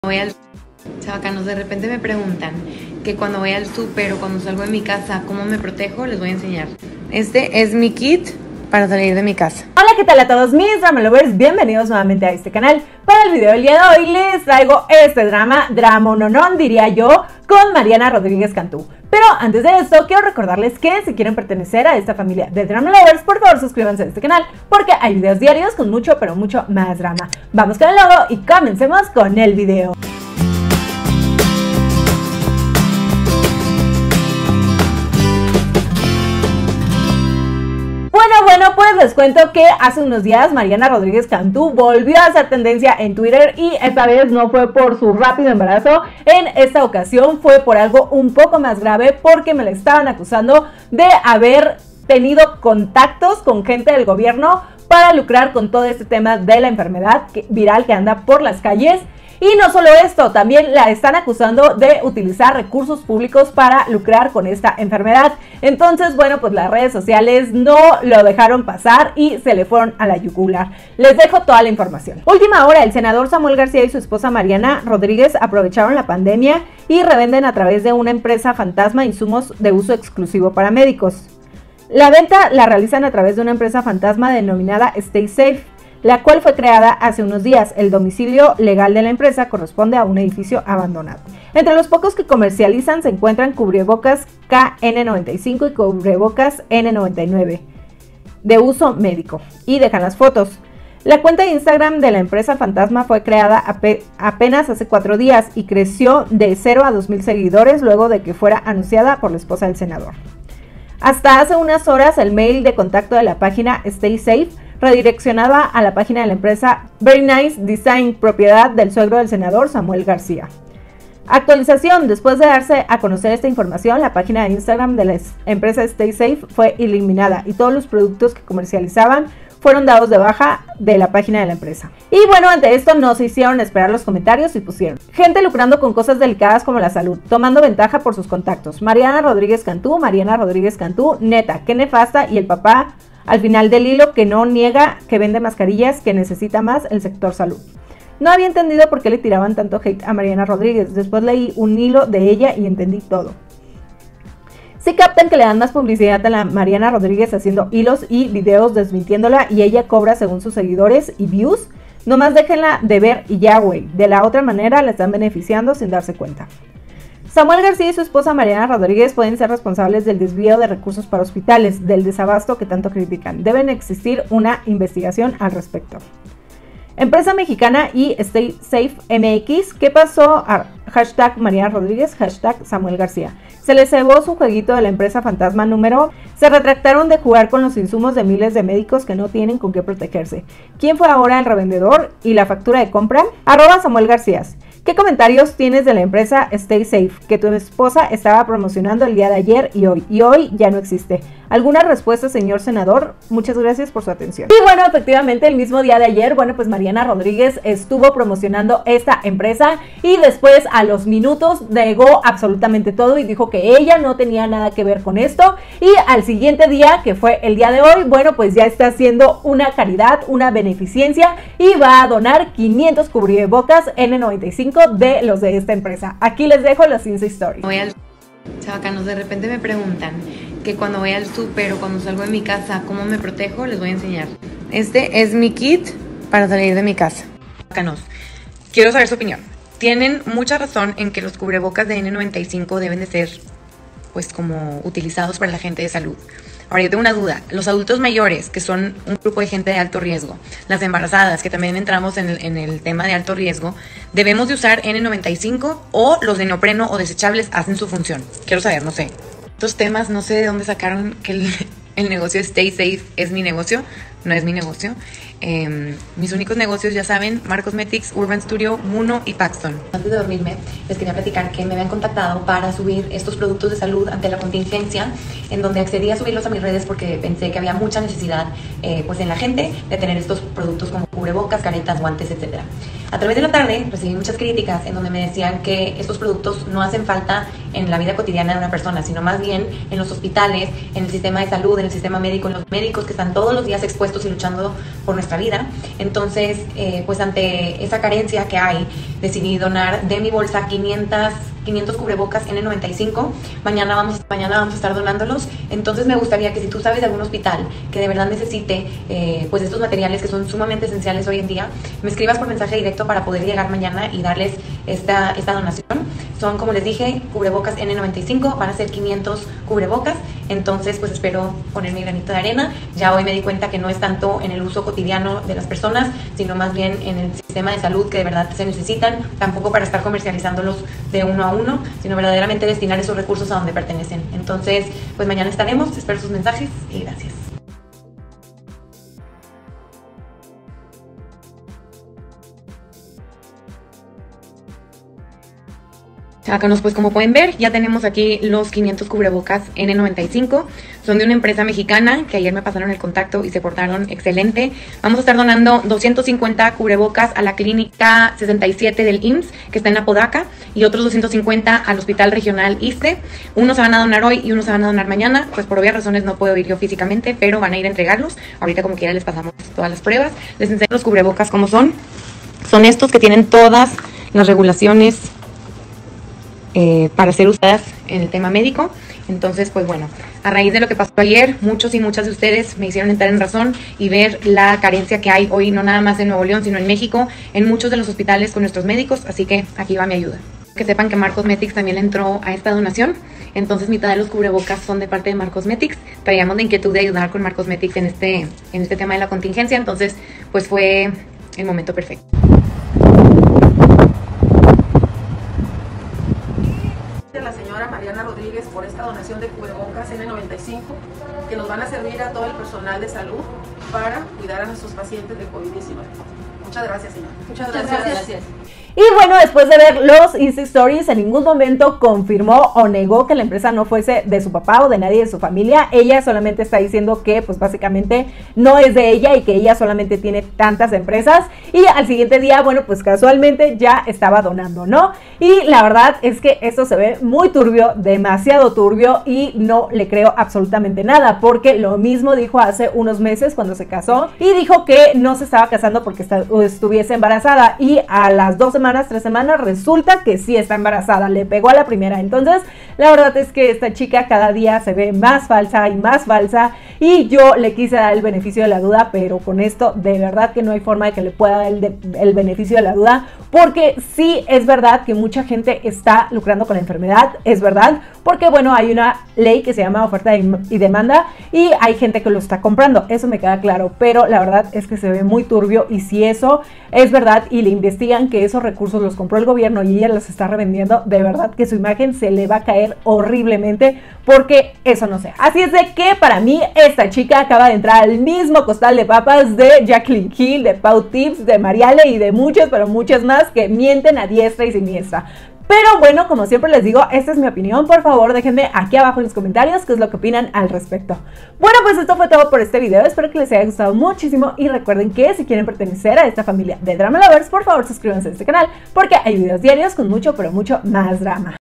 Voy al chavacanos, de repente me preguntan que cuando voy al súper o cuando salgo de mi casa, ¿cómo me protejo? Les voy a enseñar. Este es mi kit para salir de mi casa. Hola, ¿qué tal a todos mis drama lovers? Bienvenidos nuevamente a este canal. Para el video del día de hoy les traigo este dramononón, diría yo, con Mariana Rodríguez Cantú. Pero antes de esto, quiero recordarles que si quieren pertenecer a esta familia de drama lovers, por favor suscríbanse a este canal, porque hay videos diarios con mucho, pero mucho más drama. Vamos con el logo y comencemos con el video. Bueno, pues les cuento que hace unos días Mariana Rodríguez Cantú volvió a hacer tendencia en Twitter y esta vez no fue por su rápido embarazo. En esta ocasión fue por algo un poco más grave, porque me la estaban acusando de haber tenido contactos con gente del gobierno para lucrar con todo este tema de la enfermedad viral que anda por las calles. Y no solo esto, también la están acusando de utilizar recursos públicos para lucrar con esta enfermedad. Entonces, bueno, pues las redes sociales no lo dejaron pasar y se le fueron a la yugular. Les dejo toda la información. Última hora, el senador Samuel García y su esposa Mariana Rodríguez aprovecharon la pandemia y revenden a través de una empresa fantasma insumos de uso exclusivo para médicos. La venta la realizan a través de una empresa fantasma denominada Stay Safe, la cual fue creada hace unos días. El domicilio legal de la empresa corresponde a un edificio abandonado. Entre los pocos que comercializan se encuentran cubrebocas KN95 y cubrebocas N99 de uso médico, y dejan las fotos. La cuenta de Instagram de la empresa fantasma fue creada apenas hace 4 días y creció de 0 a 2,000 seguidores luego de que fuera anunciada por la esposa del senador. Hasta hace unas horas, el mail de contacto de la página Stay Safe redireccionaba a la página de la empresa Very Nice Design, propiedad del suegro del senador Samuel García. Actualización: después de darse a conocer esta información, la página de Instagram de la empresa Stay Safe fue eliminada y todos los productos que comercializaban fueron dados de baja de la página de la empresa. Y bueno, ante esto no se hicieron esperar los comentarios y pusieron: gente lucrando con cosas delicadas como la salud, tomando ventaja por sus contactos. Mariana Rodríguez Cantú, neta, qué nefasta. Y el papá al final del hilo, que no niega que vende mascarillas, que necesita más el sector salud. No había entendido por qué le tiraban tanto hate a Mariana Rodríguez. Después leí un hilo de ella y entendí todo. Sí captan que le dan más publicidad a la Mariana Rodríguez haciendo hilos y videos desmintiéndola, y ella cobra según sus seguidores y views. Nomás déjenla de ver y ya, güey. De la otra manera la están beneficiando sin darse cuenta. Samuel García y su esposa Mariana Rodríguez pueden ser responsables del desvío de recursos para hospitales, del desabasto que tanto critican. Deben existir una investigación al respecto. Empresa mexicana y Stay Safe MX, ¿qué pasó? Hashtag Mariana Rodríguez, hashtag Samuel García. Se les cebó su jueguito de la empresa fantasma número. Se retractaron de jugar con los insumos de miles de médicos que no tienen con qué protegerse. ¿Quién fue ahora el revendedor y la factura de compra? @Samuel García. ¿Qué comentarios tienes de la empresa Stay Safe que tu esposa estaba promocionando el día de ayer y hoy ya no existe? ¿Alguna respuesta, señor senador? Muchas gracias por su atención. Y bueno, efectivamente, el mismo día de ayer, bueno, pues Mariana Rodríguez estuvo promocionando esta empresa y después, a los minutos, negó absolutamente todo y dijo que ella no tenía nada que ver con esto. Y al siguiente día, que fue el día de hoy, bueno, pues ya está haciendo una caridad, una beneficencia, y va a donar 500 cubrebocas N95 de los de esta empresa. Aquí les dejo las Insta Stories. Voy al chavacanos, de repente me preguntan que cuando voy al súper o cuando salgo de mi casa, ¿cómo me protejo? Les voy a enseñar. Este es mi kit para salir de mi casa. Chavacanos, quiero saber su opinión. Tienen mucha razón en que los cubrebocas de N95 deben de ser, pues, como utilizados para la gente de salud. Ahora, yo tengo una duda. Los adultos mayores, que son un grupo de gente de alto riesgo, las embarazadas, que también entramos en el tema de alto riesgo, ¿debemos de usar N95 o los de neopreno o desechables hacen su función? Quiero saber, no sé. Estos temas, no sé de dónde sacaron que el negocio Stay Safe es mi negocio. No es mi negocio. Mis únicos negocios, ya saben: Mar Cosmetics, Urban Studio, Muno y Paxton. Antes de dormirme, les quería platicar que me habían contactado para subir estos productos de salud ante la contingencia, en donde accedí a subirlos a mis redes porque pensé que había mucha necesidad pues en la gente de tener estos productos como cubrebocas, caretas, guantes, etc. A través de la tarde recibí muchas críticas en donde me decían que estos productos no hacen falta en la vida cotidiana de una persona, sino más bien en los hospitales, en el sistema de salud, en el sistema médico, en los médicos que están todos los días expuestos y luchando por nuestra nuestra vida. Entonces, pues ante esa carencia que hay, decidí donar de mi bolsa 500 cubrebocas N95. Mañana vamos a estar donándolos. Entonces me gustaría que si tú sabes de algún hospital que de verdad necesite pues estos materiales que son sumamente esenciales hoy en día, me escribas por mensaje directo para poder llegar mañana y darles esta donación. Son, como les dije, cubrebocas N95, van a ser 500 cubrebocas. Entonces pues espero poner mi granito de arena. Ya hoy me di cuenta que no es tanto en el uso cotidiano de las personas, sino más bien en el sistema de salud que de verdad se necesitan, tampoco para estar comercializándolos de uno a uno, sino verdaderamente destinar esos recursos a donde pertenecen. Entonces pues mañana estaremos, espero sus mensajes y gracias. Chácanos, pues como pueden ver, ya tenemos aquí los 500 cubrebocas N95. Son de una empresa mexicana que ayer me pasaron el contacto y se portaron excelente. Vamos a estar donando 250 cubrebocas a la clínica 67 del IMSS, que está en Apodaca, y otros 250 al Hospital Regional ISSSTE. Unos se van a donar hoy y unos se van a donar mañana. Pues por obvias razones no puedo ir yo físicamente, pero van a ir a entregarlos. Ahorita como quiera les pasamos todas las pruebas. Les enseño los cubrebocas como son. Son estos que tienen todas las regulaciones para ser usadas en el tema médico. Entonces pues bueno, a raíz de lo que pasó ayer, muchos y muchas de ustedes me hicieron entrar en razón y ver la carencia que hay hoy, no nada más en Nuevo León, sino en México, en muchos de los hospitales con nuestros médicos. Así que aquí va mi ayuda. Que sepan que Mar Cosmetics también entró a esta donación. Entonces mitad de los cubrebocas son de parte de Mar Cosmetics. Traíamos la inquietud de ayudar con Mar Cosmetics en este tema de la contingencia. Entonces pues fue el momento perfecto. La señora Mariana Rodríguez por esta donación de cubrebocas N95 que nos van a servir a todo el personal de salud para cuidar a nuestros pacientes de COVID-19. Muchas gracias, señora. Muchas gracias. Y bueno, después de ver los Insta Stories, en ningún momento confirmó o negó que la empresa no fuese de su papá o de nadie de su familia. Ella solamente está diciendo que pues básicamente no es de ella y que ella solamente tiene tantas empresas. Y al siguiente día, bueno, pues casualmente ya estaba donando, ¿no? Y la verdad es que esto se ve muy turbio, demasiado turbio, y no le creo absolutamente nada, porque lo mismo dijo hace unos meses cuando se casó y dijo que no se estaba casando porque estuviese embarazada, y a las 3 semanas resulta que sí está embarazada, le pegó a la primera. Entonces la verdad es que esta chica cada día se ve más falsa y más falsa, y yo le quise dar el beneficio de la duda, pero con esto de verdad que no hay forma de que le pueda dar el beneficio de la duda, porque sí es verdad que mucha gente está lucrando con la enfermedad, es verdad, porque bueno, hay una ley que se llama oferta y demanda y hay gente que lo está comprando, eso me queda claro, pero la verdad es que se ve muy turbio, y si eso es verdad y le investigan que esos recursos los compró el gobierno y ella los está revendiendo, de verdad que su imagen se le va a caer horriblemente, porque eso no sé. Así es de que para mí esta chica acaba de entrar al mismo costal de papas de Jacqueline Hill, de Pau Tips, de Mariale y de muchas, pero muchas más que mienten a diestra y siniestra. Pero bueno, como siempre les digo, esta es mi opinión. Por favor, déjenme aquí abajo en los comentarios qué es lo que opinan al respecto. Bueno, pues esto fue todo por este video. Espero que les haya gustado muchísimo. Y recuerden que si quieren pertenecer a esta familia de Drama Lovers, por favor suscríbanse a este canal, porque hay videos diarios con mucho, pero mucho más drama.